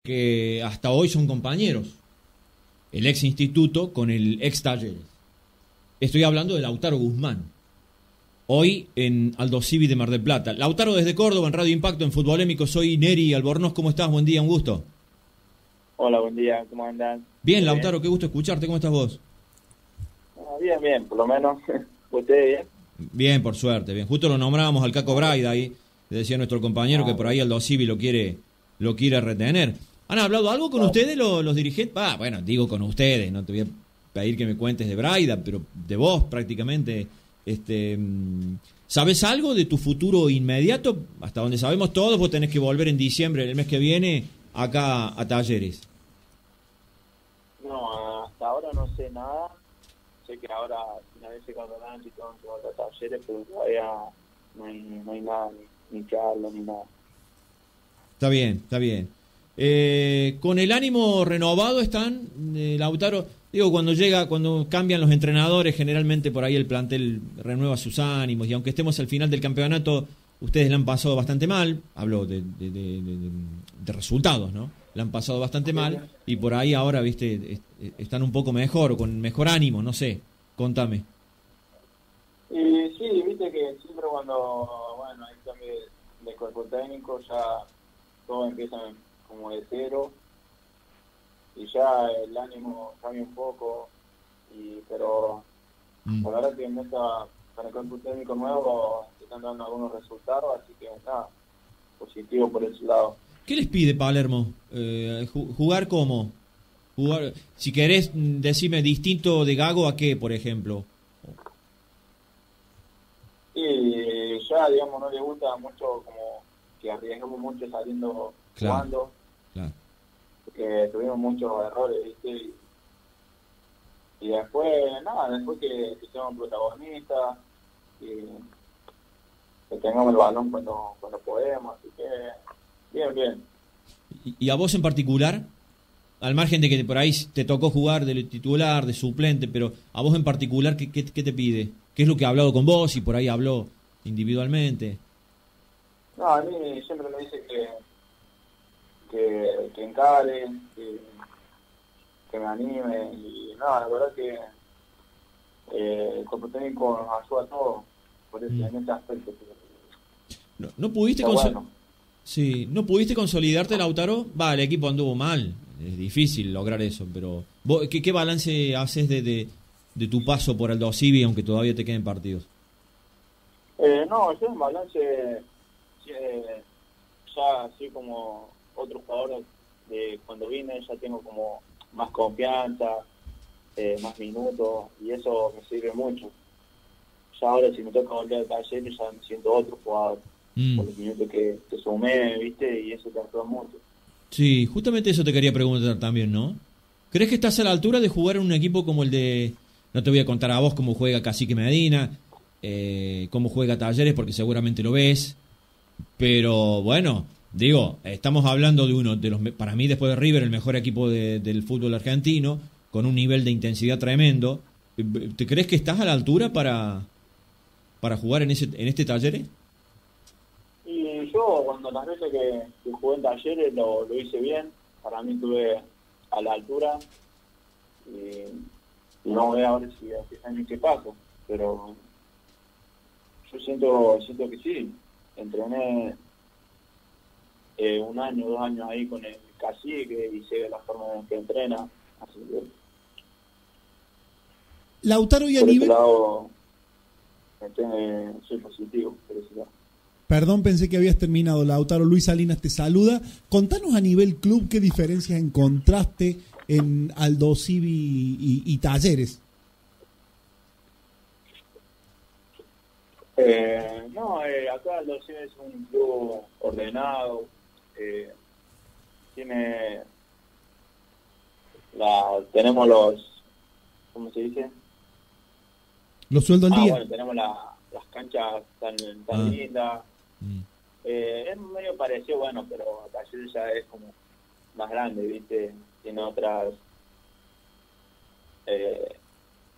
que hasta hoy son compañeros, el ex instituto con el ex Talleres. Estoy hablando de Lautaro Guzmán, hoy en Aldosivi de Mar del Plata. Lautaro, desde Córdoba, en Radio Impacto, en Futbolémico. Soy Neri Albornoz. ¿Cómo estás? Buen día, un gusto. Hola, buen día, ¿cómo andas? Bien, Lautaro, qué gusto escucharte. ¿Cómo estás vos? Bien, por lo menos. ¿Usted bien? Bien, por suerte, bien. Justo lo nombrábamos al Caco Braida ahí, le decía nuestro compañero que por ahí Aldosivi lo quiere retener. ¿Han hablado algo con ustedes los dirigentes? Bueno, digo con ustedes, no te voy a pedir que me cuentes de Braida, pero de vos prácticamente. ¿Sabes algo de tu futuro inmediato? Hasta donde sabemos todos, vos tenés que volver en diciembre, el mes que viene, acá a Talleres. No, hasta ahora no sé nada. Sé que ahora finalice el campeonato y todo, que volver a Talleres, pero todavía no hay nada, ni charla, ni nada. Está bien, está bien. Con el ánimo renovado están, Lautaro. Digo, cuando cambian los entrenadores, generalmente por ahí el plantel renueva sus ánimos, y aunque estemos al final del campeonato, ustedes la han pasado bastante mal. Hablo de resultados, ¿no? La han pasado bastante mal, y por ahí ahora, viste, están un poco mejor, con mejor ánimo, no sé. Contame. Y sí, viste que siempre cuando, hay cambio de cuerpo técnico, ya todo empieza como de cero, y ya el ánimo cambia un poco, pero la verdad que para el cuerpo técnico nuevo se están dando algunos resultados, así que nada, positivo por ese lado. ¿Qué les pide Palermo? ¿Jugar cómo? Si querés, decime distinto de Gago a qué, por ejemplo. Y ya, digamos, no le gusta mucho como que arriesgamos mucho saliendo, jugando. Claro. Porque tuvimos muchos errores, ¿viste? Y después, después que seamos protagonistas, y que tengamos el balón cuando podemos, así que bien. ¿Y a vos en particular? Al margen de que por ahí te tocó jugar de titular, de suplente, pero a vos en particular, ¿qué te pide? ¿Qué es lo que ha hablado con vos y por ahí habló individualmente? No, a mí siempre me dice que encare, que me anime, y la verdad que el cuerpo técnico nos ayuda a todos por eso, en ese aspecto. ¿No pudiste Sí, ¿no pudiste consolidarte, Lautaro? El equipo anduvo mal, es difícil lograr eso, pero ¿vos, qué balance haces de tu paso por Aldosivi, aunque todavía te queden partidos? Yo en balance ya así como otros jugadores de cuando vine, ya tengo como más confianza, más minutos, y eso me sirve mucho. Ya ahora si me toca volver al Talleres ya me siento otro jugador, por los minutos que sumé, ¿viste? Y eso te ayuda mucho. Sí, justamente eso te quería preguntar también, ¿no? ¿Crees que estás a la altura de jugar en un equipo como el de... No te voy a contar a vos cómo juega Cacique Medina, cómo juega Talleres, porque seguramente lo ves, pero bueno, digo, estamos hablando de uno de los, para mí después de River, el mejor equipo del fútbol argentino, con un nivel de intensidad tremendo. ¿Te crees que estás a la altura para jugar en este Talleres? Y yo, cuando las veces que jugué en Talleres lo hice bien, para mí estuve a la altura, y no voy a ver si hace años qué pasa, pero yo siento que sí. Entrené 1 año, 2 años ahí con el Cacique y sé la forma en que entrena, así que Lautaro, y a por nivel... ese lado soy positivo, por ese lado. Perdón, pensé que habías terminado, Lautaro. Luis Salinas te saluda. Contanos a nivel club qué diferencias encontraste en Aldosivi y Talleres. Acá Aldosivi es un club ordenado, tenemos ¿cómo se dice? Los sueldos al día. Bueno, tenemos las canchas tan lindas. Es medio parecido, pero Talleres ya es como más grande, ¿viste? Tiene otras...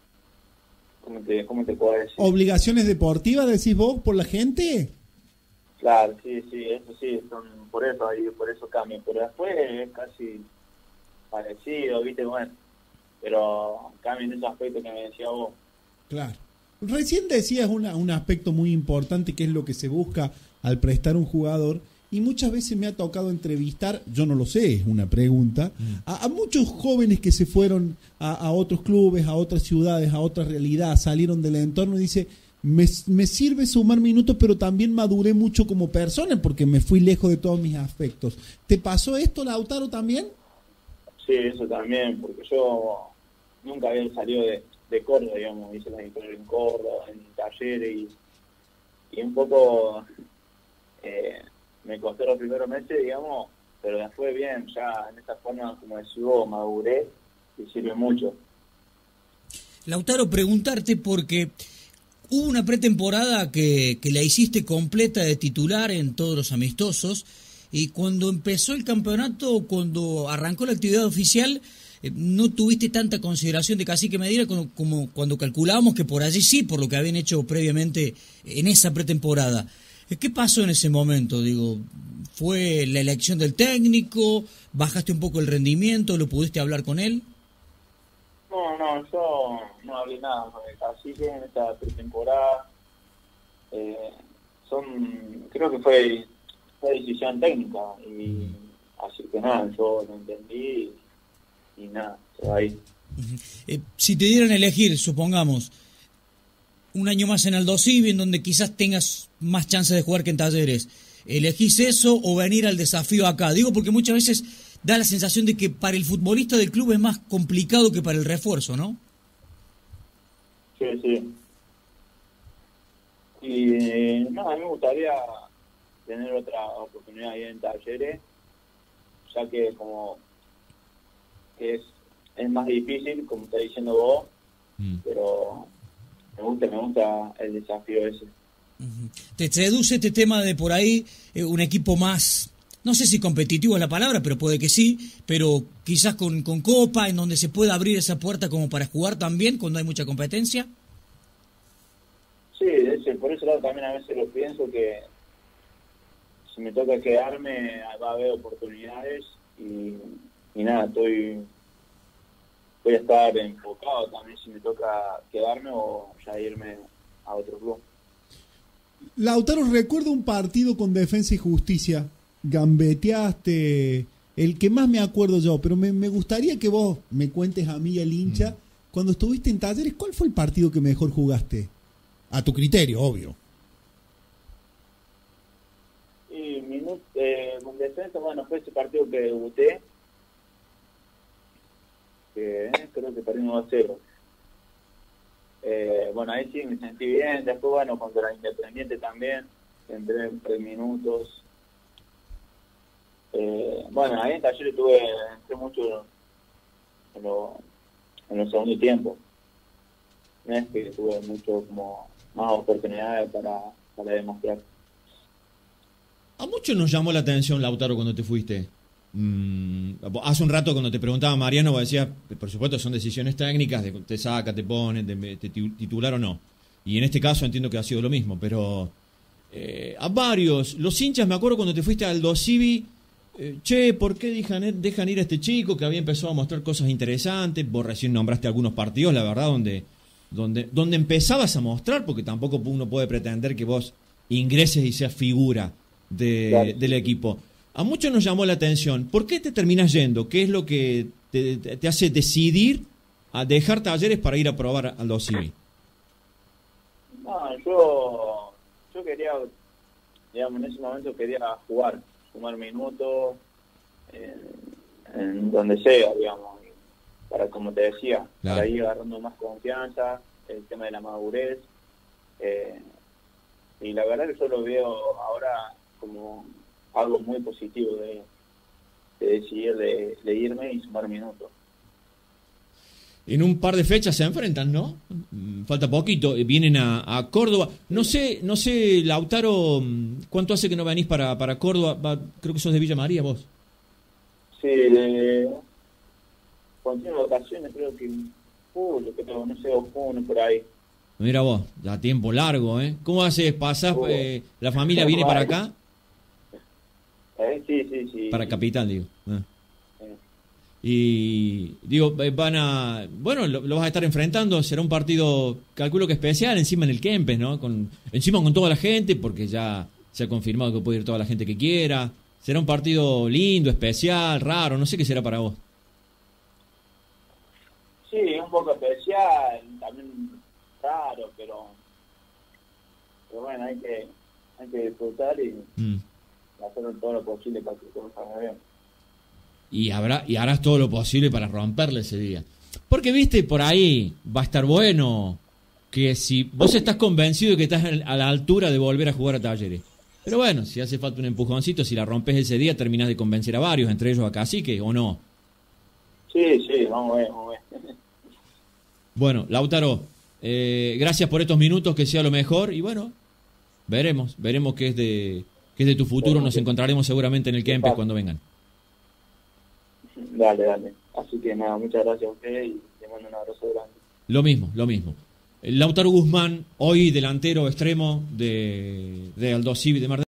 ¿Cómo te puedo decir? ¿Obligaciones deportivas, decís vos, por la gente? Claro, sí, eso sí, por eso cambian, pero después es casi parecido, viste, bueno, pero cambian esos aspectos que me decía vos. Claro. Recién decías un aspecto muy importante que es lo que se busca al prestar un jugador y muchas veces me ha tocado entrevistar, yo no lo sé, es una pregunta, a muchos jóvenes que se fueron a otros clubes, a otras ciudades, a otra realidad, salieron del entorno y dice, me sirve sumar minutos, pero también maduré mucho como persona porque me fui lejos de todos mis aspectos. ¿Te pasó esto, Lautaro, también? Sí, eso también, porque yo nunca había salido de Córdoba, digamos, hice las inferiores en Córdoba, en Talleres, y un poco me costó los primeros meses, digamos, pero después bien, ya en esta forma, como decís vos, maduré y sirve mucho. Lautaro, preguntarte porque hubo una pretemporada que la hiciste completa de titular en todos los amistosos y cuando empezó el campeonato, cuando arrancó la actividad oficial, no tuviste tanta consideración de Cacique Medina como cuando calculábamos que por allí sí, por lo que habían hecho previamente en esa pretemporada. ¿Qué pasó en ese momento? Digo, ¿fue la elección del técnico? ¿Bajaste un poco el rendimiento? ¿Lo pudiste hablar con él? No, yo no hablé nada con el Cacique en esta pretemporada. Creo que fue decisión técnica y así que nada, yo lo entendí y nada, se va ahí. Si te dieran a elegir, supongamos, un año más en Aldo Civi, en donde quizás tengas más chances de jugar que en Talleres, ¿elegís eso o venir al desafío acá? Digo porque muchas veces da la sensación de que para el futbolista del club es más complicado que para el refuerzo, ¿no? Sí. Y no, a mí me gustaría tener otra oportunidad ahí en Talleres, ya que como que es más difícil, como está diciendo vos, pero me gusta el desafío ese. ¿Te seduce este tema de por ahí un equipo más, no sé si competitivo es la palabra, pero puede que sí, pero quizás con Copa, en donde se pueda abrir esa puerta como para jugar también cuando hay mucha competencia? Sí, por ese lado también a veces lo pienso, que si me toca quedarme va a haber oportunidades y nada, voy a estar enfocado también si me toca quedarme o ya irme a otro club. Lautaro, recuerdo un partido con Defensa y Justicia, gambeteaste, el que más me acuerdo yo, pero me gustaría que vos me cuentes a mí, el hincha, cuando estuviste en Talleres, ¿cuál fue el partido que mejor jugaste? A tu criterio, obvio. Y con Defensa, bueno, fue ese partido que debuté, que creo que perdimos 2-0. Bueno, ahí sí me sentí bien. Después, bueno, contra la Independiente también, entré en 3 minutos. Bueno, ahí en Talleres entré mucho en los segundos tiempos. No es que tuve mucho como más oportunidades para demostrar. A muchos nos llamó la atención, Lautaro, cuando te fuiste. Hace un rato cuando te preguntaba Mariano, vos decías, por supuesto son decisiones técnicas, te saca, te pone, te titular o no. Y en este caso entiendo que ha sido lo mismo, pero a varios, los hinchas, me acuerdo cuando te fuiste al Aldo Civi, ¿por qué dejan ir a este chico que había empezado a mostrar cosas interesantes? Vos recién nombraste algunos partidos, la verdad, donde empezabas a mostrar, porque tampoco uno puede pretender que vos ingreses y seas figura del equipo. A muchos nos llamó la atención. ¿Por qué te terminas yendo? ¿Qué es lo que te hace decidir a dejar Talleres para ir a probar Aldo Civi? No, yo quería, digamos, en ese momento quería jugar, sumar minutos en donde sea, digamos, para, como te decía, claro, para ir agarrando más confianza, el tema de la madurez, y la verdad que yo lo veo ahora como algo muy positivo de decidir de irme y sumar minutos. En un par de fechas se enfrentan, ¿no? Falta poquito, vienen a Córdoba. No sé, Lautaro, ¿cuánto hace que no venís para Córdoba? Creo que sos de Villa María, vos. Sí, cuando tengo vacaciones, creo que en julio, no sé, o junio, por ahí. Mira vos, ya tiempo largo, ¿eh? ¿Cómo haces? ¿Pasás? ¿La familia viene para acá? Sí. Para Capital, digo. Sí. Y digo, bueno, lo vas a estar enfrentando, será un partido, calculo que especial, encima en el Kempes, ¿no? Encima con toda la gente, porque ya se ha confirmado que puede ir toda la gente que quiera. Será un partido lindo, especial, raro, no sé qué será para vos. Sí, un poco especial, también raro, pero bueno, hay que disfrutar y hacer todo lo posible para que todo salga bien. Y harás todo lo posible para romperle ese día. Porque, viste, por ahí va a estar bueno que si vos estás convencido de que estás a la altura de volver a jugar a Talleres. Pero bueno, si hace falta un empujoncito, si la rompes ese día, terminás de convencer a varios, entre ellos a Cacique, ¿o no? Sí, vamos a ver. Bueno, Lautaro, gracias por estos minutos, que sea lo mejor. Y bueno, veremos qué es de tu futuro. Nos encontraremos seguramente en el Kempes cuando vengan. Dale. Así que nada, muchas gracias a usted y te mando un abrazo grande. Lo mismo. Lautaro Guzmán, hoy delantero extremo de Aldosivi de Mar del